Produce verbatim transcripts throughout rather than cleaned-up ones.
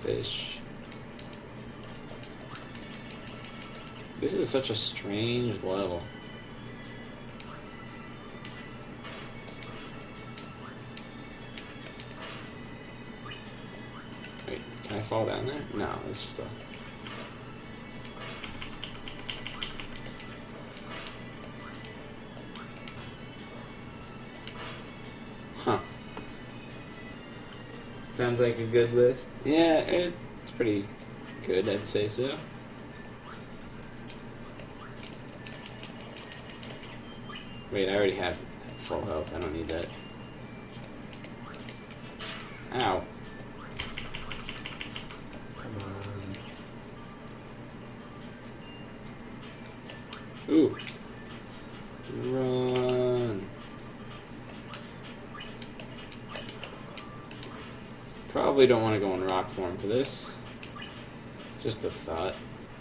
fish. This is such a strange level. Wait, can I fall down there? No, it's just a... Huh. Sounds like a good list. Yeah, it's pretty good, I'd say so. Wait, I already have full health. I don't need that. Ow. Come on. Ooh. Run. Probably don't want to go in rock form for this. Just a thought.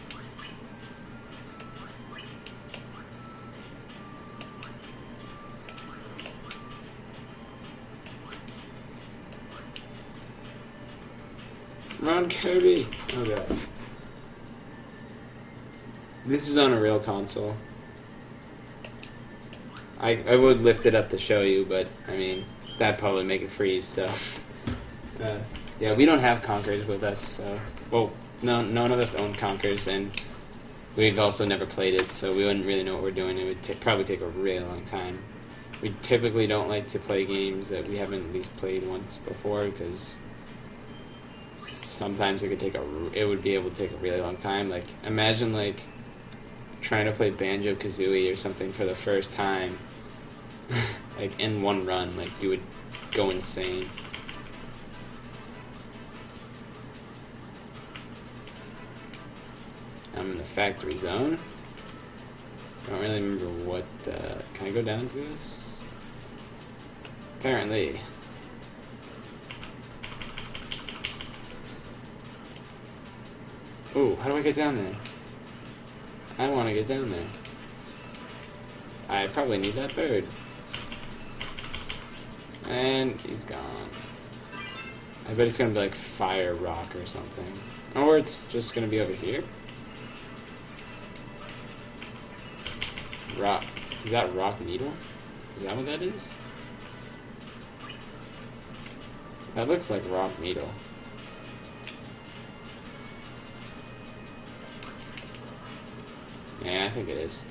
Run, Cody! Oh god. This is on a real console. I I would lift it up to show you, but I mean that'd probably make it freeze. So uh, yeah, we don't have Conkers with us. So well, no, none of us own Conkers, and we've also never played it, so we wouldn't really know what we're doing. It would t probably take a really long time. We typically don't like to play games that we haven't at least played once before, because sometimes it could take a, it would be able to take a really long time. Like, imagine, like, trying to play Banjo-Kazooie or something for the first time, like, in one run. Like, you would go insane. I'm in the factory zone. I don't really remember what, uh, can I go down to this? Apparently. Ooh, how do I get down there? I want to get down there. I probably need that bird. And he's gone. I bet it's going to be like fire rock or something. Or it's just going to be over here. Rock. Is that rock needle? Is that what that is? That looks like rock needle. Yeah, I think it is.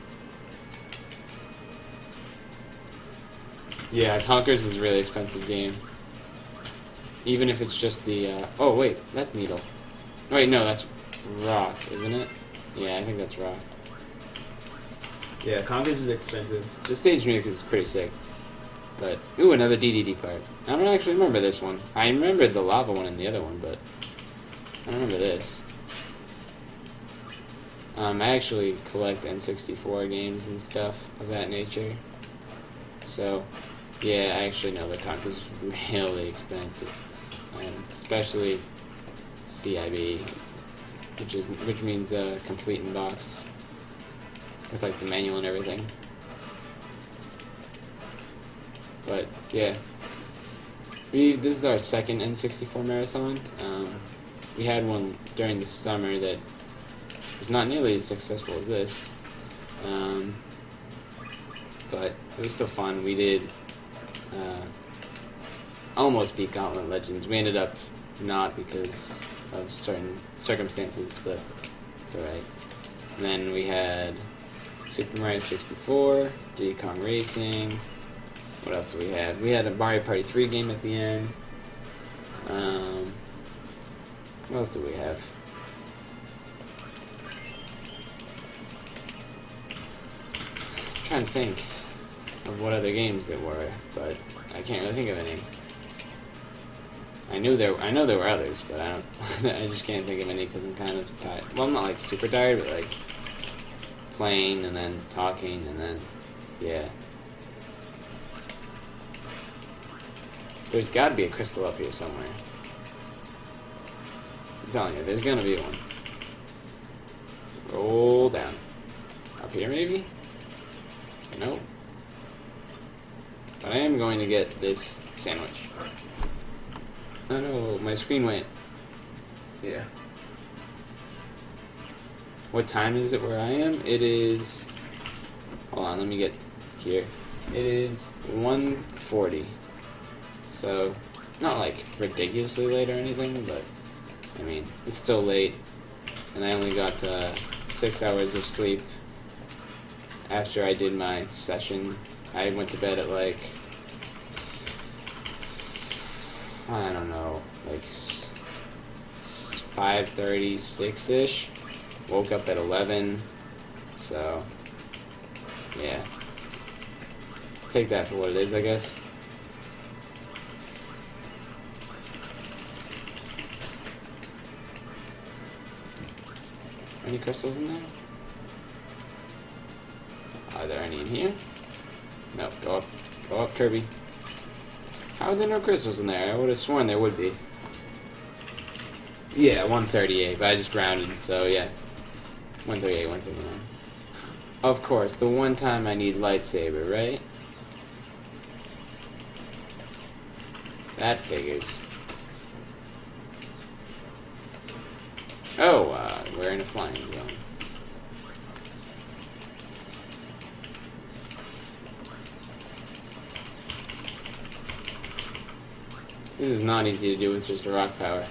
Yeah, Conkers is a really expensive game. Even if it's just the, uh... oh, wait, that's needle. Wait, no, that's rock, isn't it? Yeah, I think that's rock. Yeah, Conkers is expensive. The stage music is pretty sick. But, ooh, another D D D part. I don't actually remember this one. I remembered the lava one and the other one, but I don't remember this. Um, I actually collect N sixty-four games and stuff of that nature. So, yeah, I actually know that Conkers is really expensive. And especially C I B, which is which means uh, complete in box. With like the manual and everything. But yeah, we this is our second N sixty-four marathon. Um, we had one during the summer that was not nearly as successful as this, um, but it was still fun. We did uh, almost beat Gauntlet Legends. We ended up not because of certain circumstances, but it's alright. And then we had Super Mario sixty-four, Diddy Kong Racing. What else do we have? We had a Mario Party three game at the end. Um, what else do we have? I'm trying to think of what other games there were, but I can't really think of any. I knew there, I know there were others, but I don't. I just can't think of any because I'm kind of tired. Well, I'm not like super tired, but like playing and then talking and then yeah. There's got to be a crystal up here somewhere. I'm telling you, there's gonna be one. Roll down. Up here, maybe? Nope. But I am going to get this sandwich. Oh no, my screen went. Yeah. What time is it where I am? It is... Hold on, let me get here. It is one forty. So, not like ridiculously late or anything, but I mean, it's still late. And I only got uh, six hours of sleep after I did my session. I went to bed at like, I don't know, like five thirty, six-ish. Woke up at eleven, so, yeah. Take that for what it is, I guess. Any crystals in there? Are there any in here? No, go up. Go up, Kirby. How are there no crystals in there? I would have sworn there would be. Yeah, one thirty-eight, but I just rounded, so yeah. one thirty-eight, one thirty-nine. Of course, the one time I need lightsaber, right? That figures. Oh, uh, we're in a flying zone. This is not easy to do with just a rock power.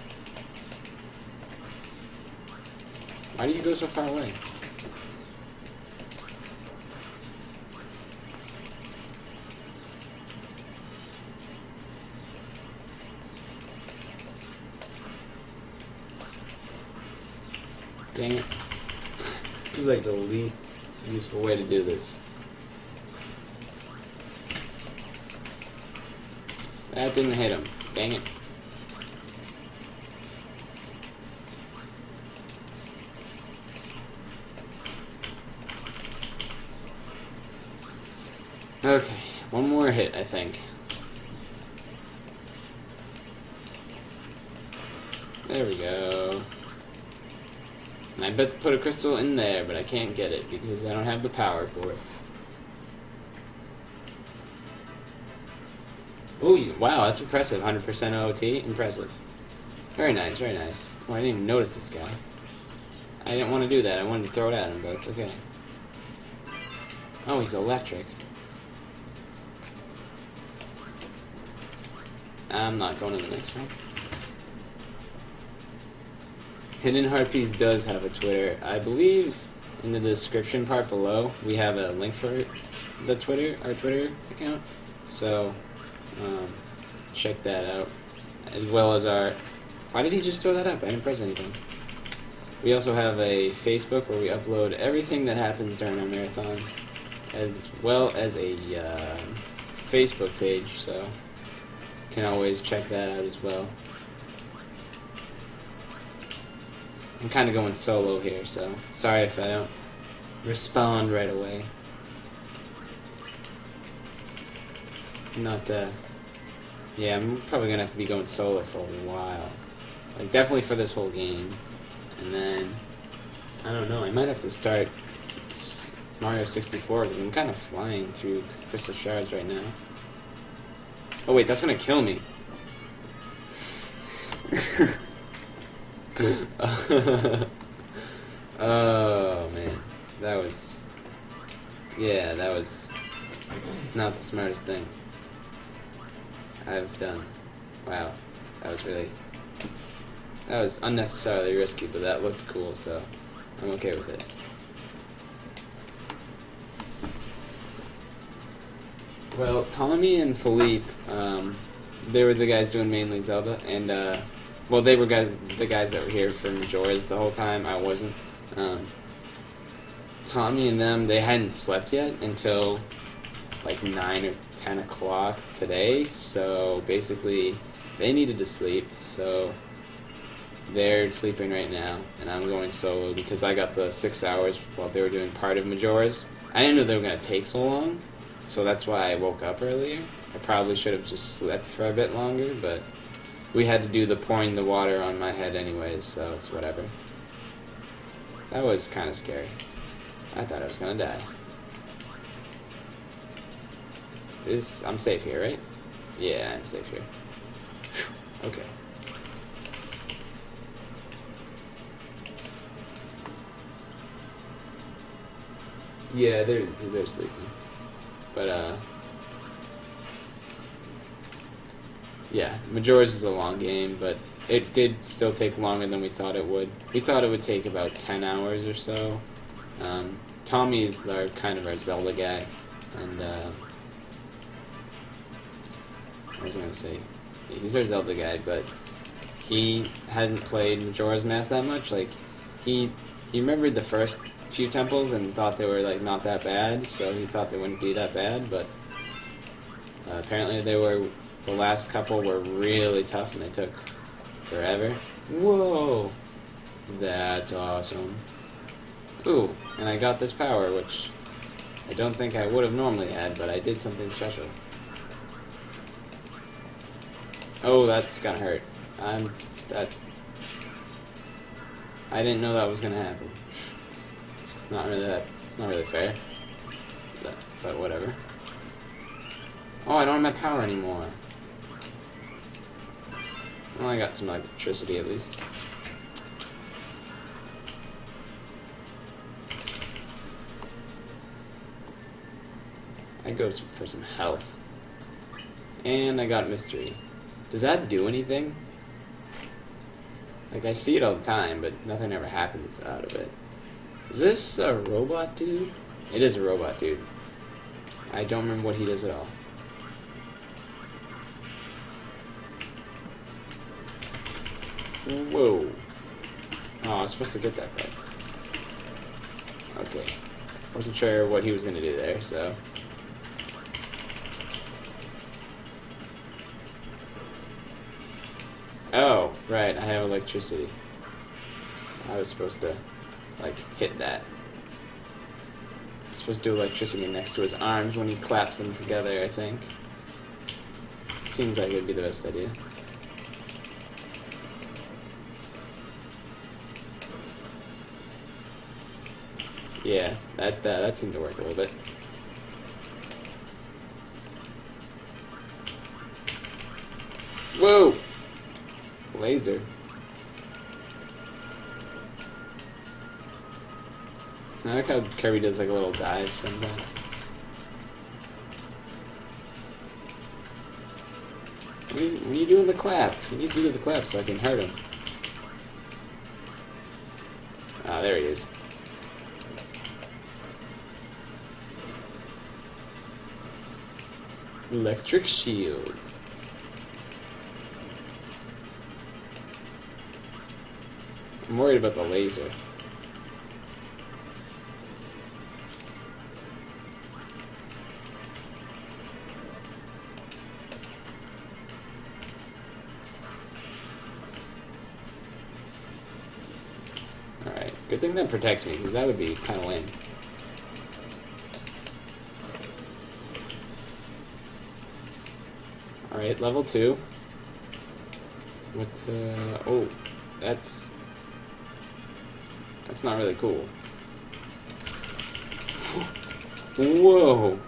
Why do you go so far away? Dang it. This is like the least Useful way to do this. That didn't hit him. Dang it. Okay, one more hit, I think. There we go. And I bet to put a crystal in there, but I can't get it because I don't have the power for it. Ooh, wow, that's impressive. one hundred percent O O T, impressive. Very nice, very nice. Oh, I didn't even notice this guy. I didn't want to do that. I wanted to throw it at him, but it's okay. Oh, he's electric. I'm not going to the next one. Hidden Harpies does have a Twitter. I believe in the description part below we have a link for the Twitter, our Twitter account. So um, check that out, as well as our. Why did he just throw that up? I didn't press anything. We also have a Facebook where we upload everything that happens during our marathons, as well as a uh, Facebook page. So you can always check that out as well. I'm kind of going solo here, so sorry if I don't respond right away. I'm not, uh, yeah, I'm probably gonna have to be going solo for a while. Like, definitely for this whole game. And then, I don't know, I might have to start Mario sixty-four, because I'm kind of flying through Crystal Shards right now. Oh wait, that's gonna kill me. Oh man, that was, yeah, that was not the smartest thing I've done. Wow, that was really, that was unnecessarily risky, but that looked cool, so I'm okay with it. Well, Tommy and Philippe, um, they were the guys doing mainly Zelda, and uh, well, they were guys, the guys that were here for Majora's the whole time. I wasn't. Um, Tommy and them, they hadn't slept yet until like nine or ten o'clock today. So basically, they needed to sleep. So they're sleeping right now, and I'm going solo because I got the six hours while they were doing part of Majora's. I didn't know they were gonna take so long, so that's why I woke up earlier. I probably should have just slept for a bit longer, but we had to do the pouring the water on my head anyways, so it's whatever. That was kind of scary. I thought I was gonna die. This, I'm safe here, right? Yeah, I'm safe here. Okay. Yeah, they're They're sleeping. But, uh... yeah, Majora's is a long game, but it did still take longer than we thought it would. We thought it would take about ten hours or so. Um, Tommy is our, kind of our Zelda guy, and, uh... I was gonna say, he's our Zelda guy, but he hadn't played Majora's Mask that much. Like, he he remembered the first few temples and thought they were, like, not that bad, so he thought they wouldn't be that bad, but uh, apparently they were, the last couple were really tough and they took forever. Whoa! That's awesome. Ooh, and I got this power, which I don't think I would have normally had, but I did something special. Oh, that's gonna hurt. I'm that. I didn't know that was gonna happen. It's not really that. It's not really fair. But, but whatever. Oh, I don't have my power anymore. Well, I got some electricity at least. I go for some health. And I got mystery. Does that do anything? Like, I see it all the time, but nothing ever happens out of it. Is this a robot dude? It is a robot dude. I don't remember what he does at all. Whoa. Oh, I was supposed to get that back. Okay. Wasn't sure what he was going to do there, so... Oh, right, I have electricity. I was supposed to, like, hit that. I'm supposed to do electricity next to his arms when he claps them together, I think. Seems like it would be the best idea. Yeah, that, uh, that seemed to work a little bit. Whoa! Laser. I like how Kirby does like a little dive sometimes. What are you doing the clap? He needs to do the clap so I can hurt him. Ah, there he is. Electric shield. I'm worried about the laser. Alright, good thing that protects me, because that would be kind of lame. Alright, level two. What's, uh, oh, that's... That's not really cool. Whoa!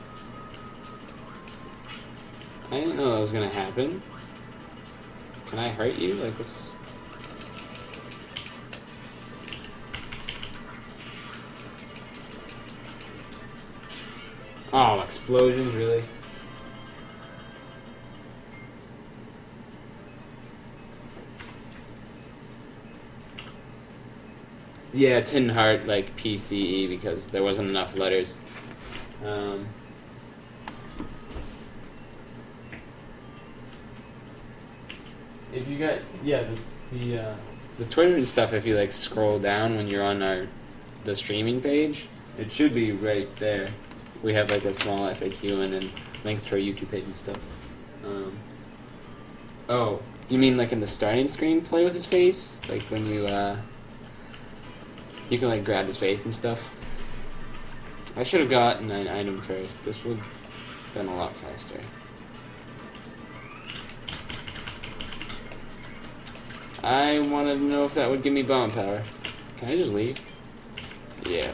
I didn't know that was gonna happen. Can I hurt you? Like this? Oh, explosions, really? Yeah, it's Hidden Heart, like, P C E, because there wasn't enough letters. Um, if you got, yeah, the, the, uh, the Twitter and stuff, if you, like, scroll down when you're on our, the streaming page, it should be right there. We have, like, a small F A Q and then links to our YouTube page and stuff. Um, oh, you mean, like, in the starting screen, play with his face? Like, when you, uh... You can, like, grab his face and stuff. I should have gotten an item first. This would have been a lot faster. I wanted to know if that would give me bomb power. Can I just leave? Yeah.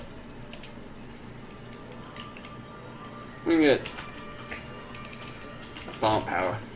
We can get bomb power.